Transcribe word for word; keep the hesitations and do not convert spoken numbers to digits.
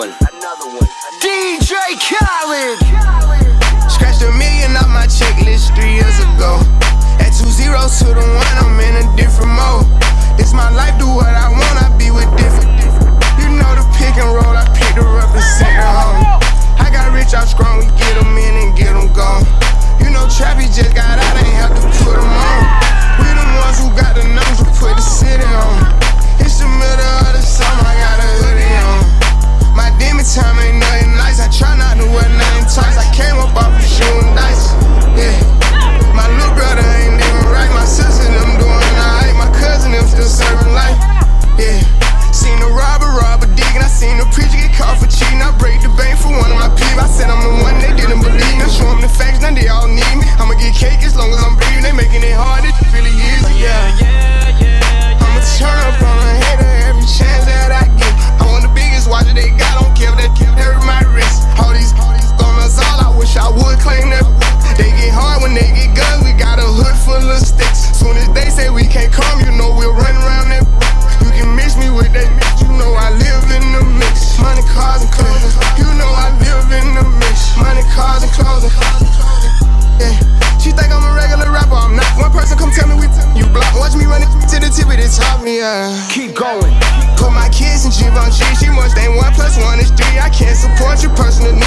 one. Another one. D J Khaled. Scratched a million off my checklist three years ago. At two zeros to the one, I'm in a different mode. This my life, do what I want, I be with different. You know the pick and roll, I picked her up and sent her home. I got rich off strong, we get them in and get them gone. You know Trappy just got out, ain't have to put them on. We the ones who got the numbers to put the city on. It's the middle of the summer, I got a hoodie on. My demon time ain't nothing nice, I try not to wear nothing tight. I came up off of shooting dice, yeah. My little brother ain't living right, my sister them doing alright. My cousin them still serving life, yeah. Seen a robber rob a dig and I seen a preacher get caught for cheating. I break the bank for one of my peeps. I said I'm the one they didn't believe me. Show them the facts, now they all need me. I'ma get cake as long as I'm breathing. They making it hard, it really is, yeah. I'ma turn up on a hater every chance that I get. I want the biggest watch that they got, don't care if that hurt my wrist. All these, all these gunners, all I wish I would claim that. They get hard when they get guns, we got a hood full of sticks. Soon as they say we can't come, you know we'll run around that. You can mix me with that mix, you know I live in the mix. Money, cars, and clothing, you know I live in the mix. Money, cars, and clothing, yeah. She think I'm a regular rapper, I'm not. One person come tell me we you block. Watch me run it to the tip of the top, yeah. Keep going. Put my kids in Givenchy, she must ain't one plus one is three. I can't support your personal